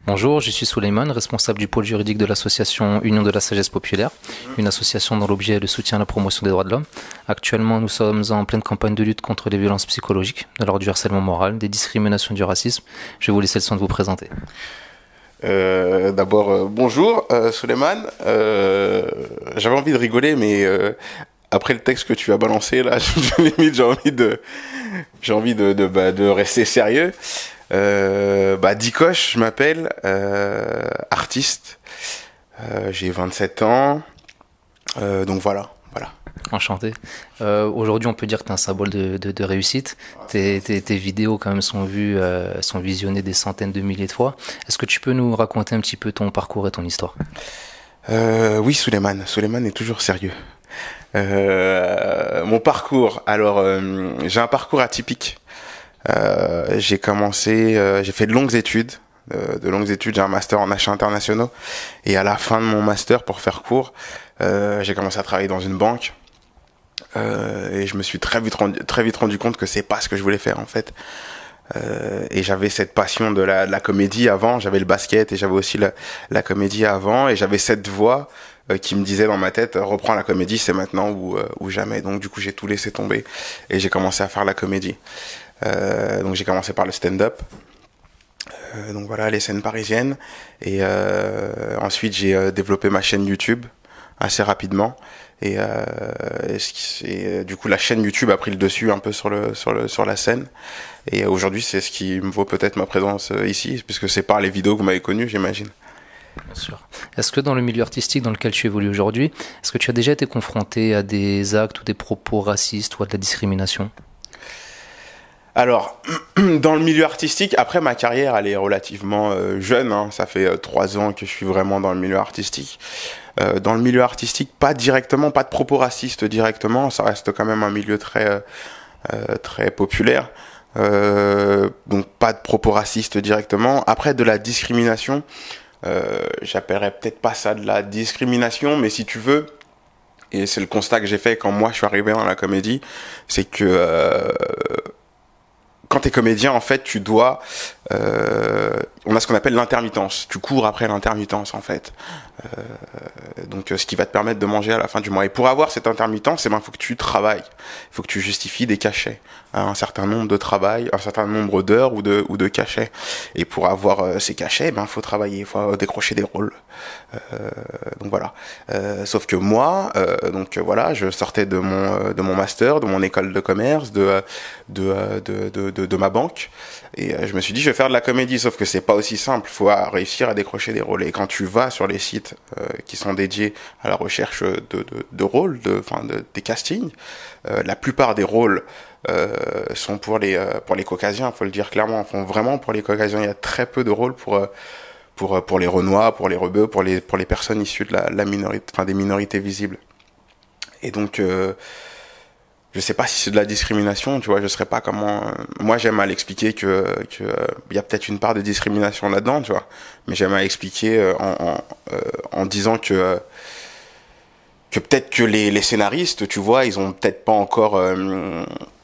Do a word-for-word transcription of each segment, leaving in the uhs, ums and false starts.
Bonjour, je suis Souleymane, responsable du pôle juridique de l'association Union de la Sagesse Populaire, une association dont l'objet est le soutien à la promotion des droits de l'homme. Actuellement, nous sommes en pleine campagne de lutte contre les violences psychologiques, alors du harcèlement moral, des discriminations, du racisme. Je vais vous laisser le soin de vous présenter. Euh, D'abord, euh, bonjour euh, Souleymane. Euh, J'avais envie de rigoler, mais euh, après le texte que tu as balancé, là, limite j'ai envie de, j'ai envie de, de, bah, de rester sérieux. Euh, bah, Dikosh, je m'appelle, euh, artiste. Euh, j'ai vingt-sept ans. Euh, donc voilà, voilà. Enchanté. Euh, Aujourd'hui, on peut dire que tu es un symbole de, de, de réussite. Tes, tes, tes vidéos, quand même, sont vues, euh, sont visionnées des centaines de milliers de fois. Est-ce que tu peux nous raconter un petit peu ton parcours et ton histoire? Euh, oui, Souleymane. Souleymane est toujours sérieux. Euh, mon parcours. Alors, euh, j'ai un parcours atypique. Euh, j'ai commencé, euh, j'ai fait de longues études, euh, de longues études. J'ai un master en achats internationaux. Et à la fin de mon master, pour faire court, euh, j'ai commencé à travailler dans une banque. Euh, et je me suis très vite rendu, très vite rendu compte que c'est pas ce que je voulais faire en fait. Euh, et j'avais cette passion de la, de la comédie avant. J'avais le basket et j'avais aussi la, la comédie avant. Et j'avais cette voix euh, qui me disait dans ma tête, reprends la comédie, c'est maintenant ou, euh, ou jamais. Donc du coup j'ai tout laissé tomber et j'ai commencé à faire la comédie. Euh, donc j'ai commencé par le stand-up. Euh, donc voilà, les scènes parisiennes. Et euh, ensuite j'ai euh, développé ma chaîne YouTube assez rapidement. Et, euh, et, et du coup la chaîne YouTube a pris le dessus un peu sur le sur le sur la scène. Et aujourd'hui c'est ce qui me vaut peut-être ma présence ici, puisque c'est par les vidéos que vous m'avez connu, j'imagine. Bien sûr. Est-ce que dans le milieu artistique dans lequel tu évolues aujourd'hui, est-ce que tu as déjà été confronté à des actes ou des propos racistes ou à de la discrimination? Alors, dans le milieu artistique, après ma carrière, elle est relativement euh, jeune, hein, ça fait euh, trois ans que je suis vraiment dans le milieu artistique. Euh, dans le milieu artistique, pas directement, pas de propos racistes directement, ça reste quand même un milieu très, euh, très populaire. Euh, donc pas de propos racistes directement. Après, de la discrimination, euh, j'appellerais peut-être pas ça de la discrimination, mais si tu veux, et c'est le constat que j'ai fait quand moi je suis arrivé dans la comédie, c'est que euh, quand t'es comédien, en fait, tu dois... Euh, on a ce qu'on appelle l'intermittence. Tu cours après l'intermittence, en fait. Euh, donc, ce qui va te permettre de manger à la fin du mois. Et pour avoir cette intermittence, eh ben, faut que tu travailles. Il faut que tu justifies des cachets. Hein, un certain nombre de travail, un certain nombre d'heures ou de, ou de cachets. Et pour avoir euh, ces cachets, il ben, faut travailler, il faut décrocher des rôles. Euh, donc voilà. Euh, sauf que moi, euh, donc voilà, je sortais de mon de mon master, de mon école de commerce, de de de de, de, de ma banque, et euh, je me suis dit je vais faire de la comédie. Sauf que c'est pas aussi simple. Faut réussir à décrocher des rôles. Et quand tu vas sur les sites euh, qui sont dédiés à la recherche de de, de rôles, de enfin de, des castings, euh, la plupart des rôles euh, sont pour les euh, pour les caucasiens. Faut le dire clairement. Font vraiment pour les caucasiens. Il y a très peu de rôles pour euh, pour pour les Renois, pour les Rebeux, pour les pour les personnes issues de la, la minorité, enfin des minorités visibles. Et donc euh, je sais pas si c'est de la discrimination, tu vois, je saurais pas comment. Euh, moi j'aime à l'expliquer que que euh, y a peut-être une part de discrimination là-dedans, tu vois, mais j'aime à expliquer euh, en en, euh, en disant que euh, que peut-être que les les scénaristes, tu vois, ils ont peut-être pas encore euh,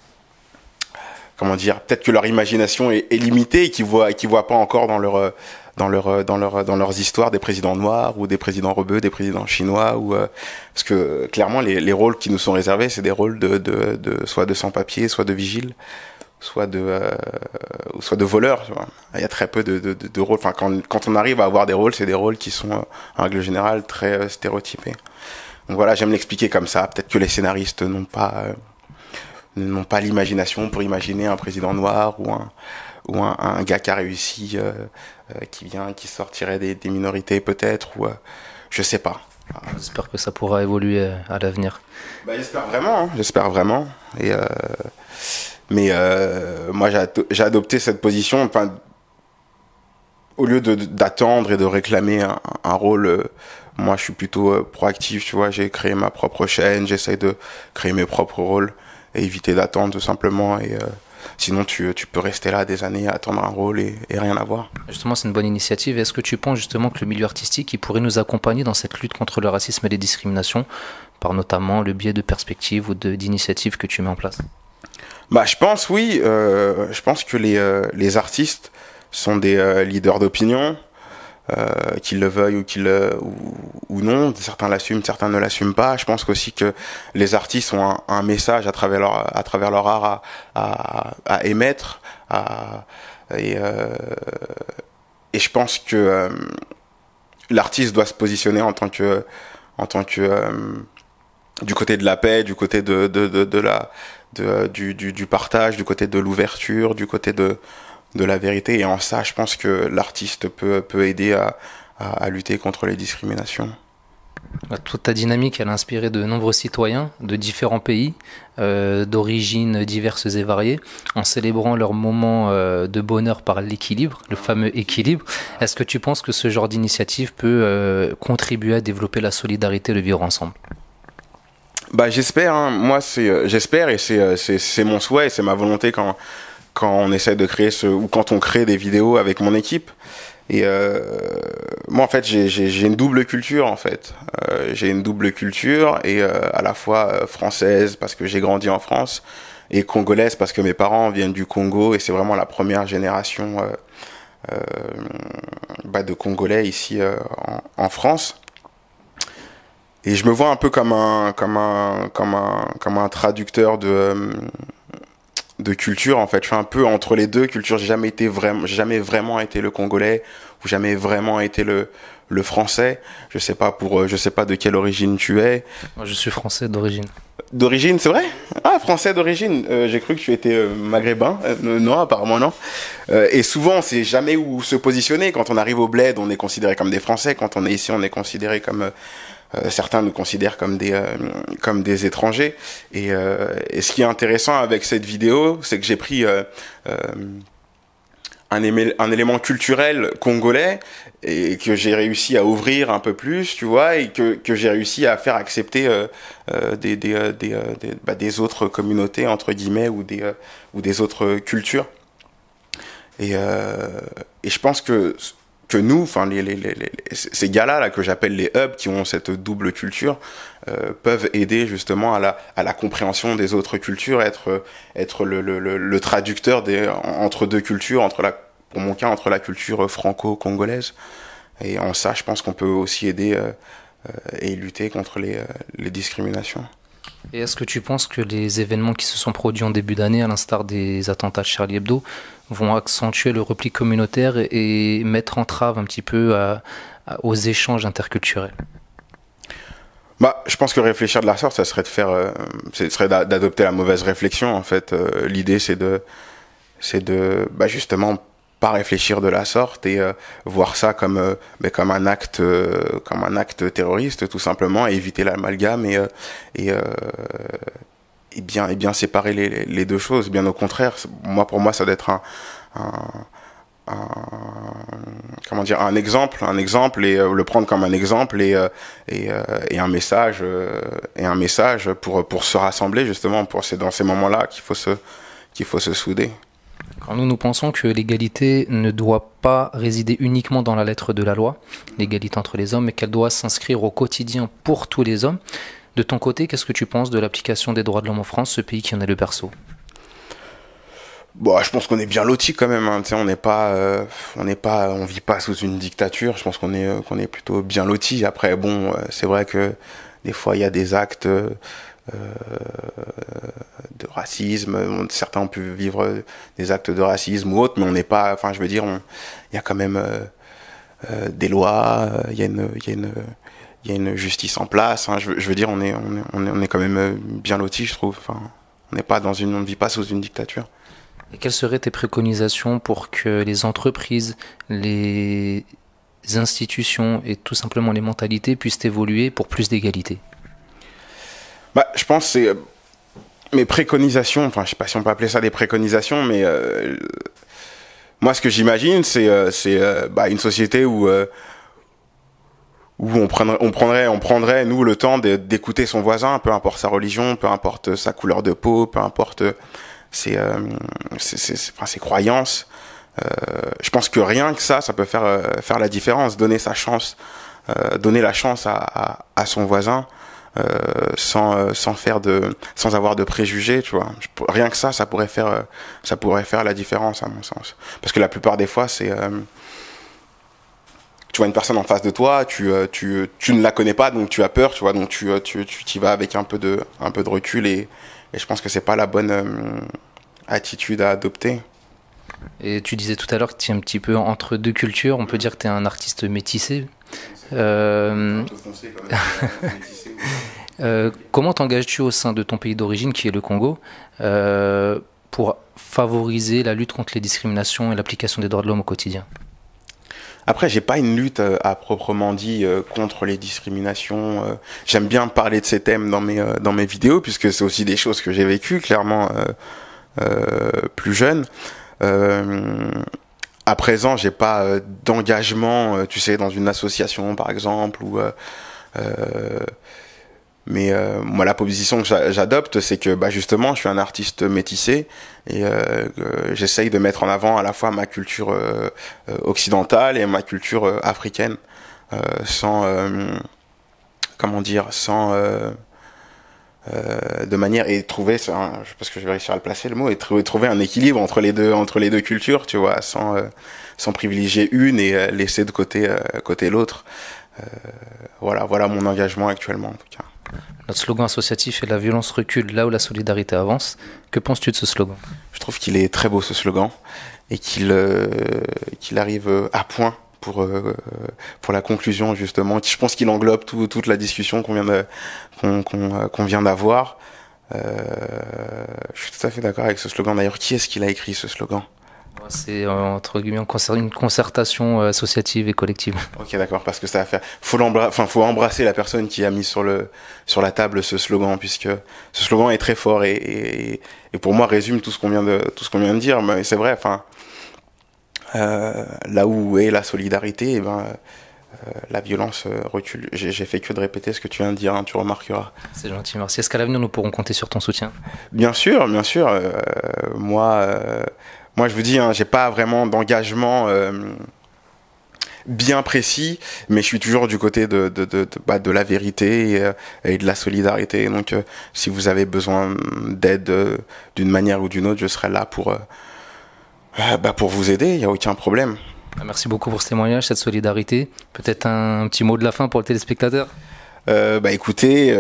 comment dire, peut-être que leur imagination est, est limitée et qu'ils voient qu'ils voient pas encore dans leur dans leur dans leur dans leurs histoires des présidents noirs ou des présidents rebeux, des présidents chinois, ou euh, parce que clairement les les rôles qui nous sont réservés, c'est des rôles de de de soit de sans-papiers, soit de vigiles, soit de euh, ou soit de voleurs, tu vois. Il y a très peu de de de, de rôles, enfin quand quand on arrive à avoir des rôles, c'est des rôles qui sont en règle générale très euh, stéréotypés. Donc voilà, j'aime l'expliquer comme ça. Peut-être que les scénaristes n'ont pas euh, n'ont pas l'imagination pour imaginer un président noir ou un ou un, un gars qui a réussi, euh, euh, qui vient, qui sortirait des, des minorités peut-être, ou euh, je sais pas. J'espère que ça pourra évoluer à l'avenir. Bah, j'espère vraiment, hein, j'espère vraiment. Et euh, mais euh, moi j'ai, ado- j'ai adopté cette position, enfin, au lieu de, d'attendre et de réclamer un, un rôle. Euh, moi je suis plutôt euh, proactif, tu vois. J'ai créé ma propre chaîne, j'essaye de créer mes propres rôles et éviter d'attendre tout simplement. Et euh, sinon, tu, tu peux rester là des années à attendre un rôle et, et rien avoir. Justement, c'est une bonne initiative. Est-ce que tu penses justement que le milieu artistique il pourrait nous accompagner dans cette lutte contre le racisme et les discriminations, par notamment le biais de perspectives ou de, d'initiatives que tu mets en place? Bah, je pense, oui. Euh, je pense que les, euh, les artistes sont des euh, leaders d'opinion. euh, qu'ils le veuillent ou qu'ils ou, ou non. Certains l'assument, certains ne l'assument pas. Je pense qu'aussi que les artistes ont un, un message à travers leur à travers leur art à, à, à émettre. À, et, euh, et je pense que euh, l'artiste doit se positionner en tant que en tant que euh, du côté de la paix, du côté de de de, de la de, du, du du partage, du côté de l'ouverture, du côté de de la vérité. Et en ça, je pense que l'artiste peut peut aider à à, à lutter contre les discriminations. Toute ta dynamique, elle a inspiré de nombreux citoyens de différents pays, euh, d'origines diverses et variées, en célébrant leur moment euh, de bonheur par l'équilibre, le fameux équilibre. Est-ce que tu penses que ce genre d'initiative peut euh, contribuer à développer la solidarité et le vivre ensemble? Bah j'espère, hein. Moi c'est j'espère et c'est c'est c'est mon souhait, c'est ma volonté quand quand on essaie de créer ce ou quand on crée des vidéos avec mon équipe. Et euh, moi en fait j'ai j'ai j'ai une double culture en fait. Euh, j'ai une double culture et euh, à la fois euh, française parce que j'ai grandi en France et congolaise parce que mes parents viennent du Congo et c'est vraiment la première génération euh, euh, bah, de Congolais ici euh, en, en France. Et je me vois un peu comme un comme un comme un comme un traducteur de de culture en fait. Je suis un peu entre les deux cultures. J'ai jamais été vraiment jamais vraiment été le congolais ou jamais vraiment été le le français. Je sais pas pour je sais pas de quelle origine tu es. Moi, je suis français d'origine. D'origine, c'est vrai? Ah, français d'origine. Euh, j'ai cru que tu étais euh, maghrébin. Euh, non, apparemment non. Euh, et souvent, on sait jamais où se positionner. Quand on arrive au bled, on est considéré comme des Français. Quand on est ici, on est considéré comme euh, Euh, certains nous considèrent comme des euh, comme des étrangers et, euh, et ce qui est intéressant avec cette vidéo, c'est que j'ai pris euh, euh, un, émé- un élément culturel congolais et que j'ai réussi à ouvrir un peu plus, tu vois, et que que j'ai réussi à faire accepter euh, euh, des des euh, des, euh, des, bah, des autres communautés entre guillemets ou des euh, ou des autres cultures et euh, et je pense que que nous, enfin les, les, les, les, ces gars-là là, que j'appelle les hubs, qui ont cette double culture, euh, peuvent aider justement à la, à la compréhension des autres cultures, être, être le, le, le, le traducteur des, entre deux cultures, entre la, pour mon cas, entre la culture franco-congolaise. Et en ça, je pense qu'on peut aussi aider euh, euh, et lutter contre les, euh, les discriminations. Et est-ce que tu penses que les événements qui se sont produits en début d'année, à l'instar des attentats de Charlie Hebdo, vont accentuer le repli communautaire et, et mettre entrave un petit peu à, à, aux échanges interculturels? Bah, je pense que réfléchir de la sorte, ça serait de faire, euh, ce serait d'adopter la mauvaise réflexion. En fait, euh, l'idée c'est de, c'est de, bah justement, pas réfléchir de la sorte et euh, voir ça comme, euh, mais comme un acte, euh, comme un acte terroriste, tout simplement, et éviter l'amalgame et euh, et euh, et bien et bien séparer les, les deux choses. Bien au contraire, moi pour moi ça doit être un, un, un comment dire un exemple, un exemple et euh, le prendre comme un exemple et euh, et, euh, et un message euh, et un message pour pour se rassembler justement. Pour c'est dans ces moments-là qu'il faut se qu'il faut se souder. Quand nous, nous pensons que l'égalité ne doit pas résider uniquement dans la lettre de la loi, l'égalité entre les hommes, mais qu'elle doit s'inscrire au quotidien pour tous les hommes. De ton côté, qu'est-ce que tu penses de l'application des droits de l'homme en France, ce pays qui en est le berceau? Bon, je pense qu'on est bien lotis quand même. Hein. Tu sais, on n'est pas, euh, on n'est pas, on vit pas sous une dictature. Je pense qu'on est, euh, qu'on est plutôt bien lotis. Après, bon, euh, c'est vrai que des fois il y a des actes euh, de racisme. Certains ont pu vivre des actes de racisme ou autres, mais on n'est pas. Enfin, je veux dire, il y a quand même euh, euh, des lois. Il y a une, il y a une il y a une justice en place. Hein. Je, je veux dire, on est, on est, on est, on est quand même bien lotis, je trouve. Enfin, on n'est pas dans une, on ne vit pas sous une dictature. Et quelles seraient tes préconisations pour que les entreprises, les institutions et tout simplement les mentalités puissent évoluer pour plus d'égalité? Bah, je pense que c'est mes préconisations. Enfin, je sais pas si on peut appeler ça des préconisations, mais euh, moi, ce que j'imagine, c'est, euh, c'est euh, bah, une société où euh, où on prendrait, on prendrait, on prendrait nous le temps de, d'écouter son voisin, peu importe sa religion, peu importe sa couleur de peau, peu importe ses, euh, ses, ses, enfin, ses croyances. Euh, je pense que rien que ça, ça peut faire euh, faire la différence, donner sa chance, euh, donner la chance à, à, à son voisin, euh, sans euh, sans faire de, sans avoir de préjugés, tu vois. Je, rien que ça, ça pourrait faire, euh, ça pourrait faire la différence à mon sens. Parce que la plupart des fois, c'est euh, tu vois une personne en face de toi, tu, euh, tu, tu ne la connais pas, donc tu as peur, tu vois, donc tu, euh, tu, tu t'y vas avec un peu de, un peu de recul et, et je pense que c'est pas la bonne euh, attitude à adopter. Et tu disais tout à l'heure que tu es un petit peu entre deux cultures. On peut dire que tu es un artiste métissé. Euh, euh, comment t'engages-tu au sein de ton pays d'origine, qui est le Congo, euh, pour favoriser la lutte contre les discriminations et l'application des droits de l'homme au quotidien? Après, j'ai pas une lutte euh, à proprement dit euh, contre les discriminations. Euh, j'aime bien parler de ces thèmes dans mes, euh, dans mes vidéos, puisque c'est aussi des choses que j'ai vécues, clairement, euh, euh, plus jeune. Euh, à présent, j'ai pas euh, d'engagement, euh, tu sais, dans une association, par exemple, ou euh, euh, mais euh, moi, la position que j'adopte, c'est que bah, justement, je suis un artiste métissé et euh, euh, j'essaye de mettre en avant à la fois ma culture euh, occidentale et ma culture euh, africaine, euh, sans, euh, comment dire, sans euh, Euh, de manière et trouver ça, je pense que je vais réussir à le placer le mot, et trouver, trouver un équilibre entre les deux entre les deux cultures, tu vois, sans euh, sans privilégier une et euh, laisser de côté euh, côté l'autre. Euh, voilà voilà mon engagement actuellement en tout cas. Notre slogan associatif est la violence recule là où la solidarité avance. Que penses-tu de ce slogan? Je trouve qu'il est très beau ce slogan et qu'il euh, qu'il arrive à point pour euh, pour la conclusion justement. Je pense qu'il englobe tout, toute la discussion qu'on vient de qu'on qu'on, qu'on vient d'avoir. Euh, je suis tout à fait d'accord avec ce slogan. D'ailleurs, qui est-ce qui l'a écrit ce slogan? C'est euh, entre guillemets une concertation associative et collective. Ok, d'accord, parce que ça va faire. Faut l'embrasser, enfin, faut embrasser la personne qui a mis sur le sur la table ce slogan, puisque ce slogan est très fort et et, et pour moi résume tout ce qu'on vient de tout ce qu'on vient de dire. Mais c'est vrai, enfin. Euh, là où est la solidarité, eh ben, euh, la violence euh, recule. J'ai, j'ai fait que de répéter ce que tu viens de dire, hein, tu remarqueras. C'est gentil, merci. Est-ce qu'à l'avenir nous pourrons compter sur ton soutien? Bien sûr, bien sûr. Euh, moi, euh, moi, je vous dis, hein, j'ai pas vraiment d'engagement euh, bien précis, mais je suis toujours du côté de de de, de, bah, de la vérité et, euh, et de la solidarité. Donc, euh, si vous avez besoin d'aide euh, d'une manière ou d'une autre, je serai là pour euh, Bah pour vous aider, il n'y a aucun problème. Merci beaucoup pour ce témoignage, cette solidarité. Peut-être un petit mot de la fin pour le téléspectateur? euh, Bah écoutez,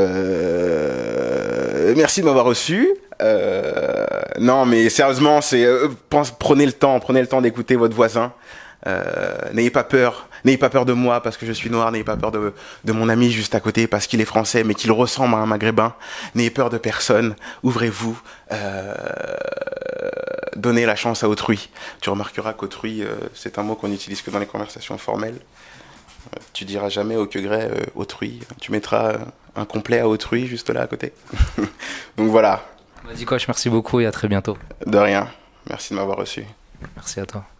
euh, merci de m'avoir reçu. Euh, non mais sérieusement, c'est euh, pense, prenez le temps, prenez le temps d'écouter votre voisin. Euh, n'ayez pas peur, n'ayez pas peur de moi parce que je suis noir, n'ayez pas peur de, de mon ami juste à côté parce qu'il est français mais qu'il ressemble à un maghrébin. N'ayez peur de personne, ouvrez-vous, euh, donnez la chance à autrui. Tu remarqueras qu'autrui, euh, c'est un mot qu'on n'utilise que dans les conversations formelles. Euh, tu diras jamais au que gré euh, autrui, tu mettras euh, un complet à autrui juste là à côté. Donc voilà. Vas-y coach, merci beaucoup et à très bientôt. De rien, merci de m'avoir reçu. Merci à toi.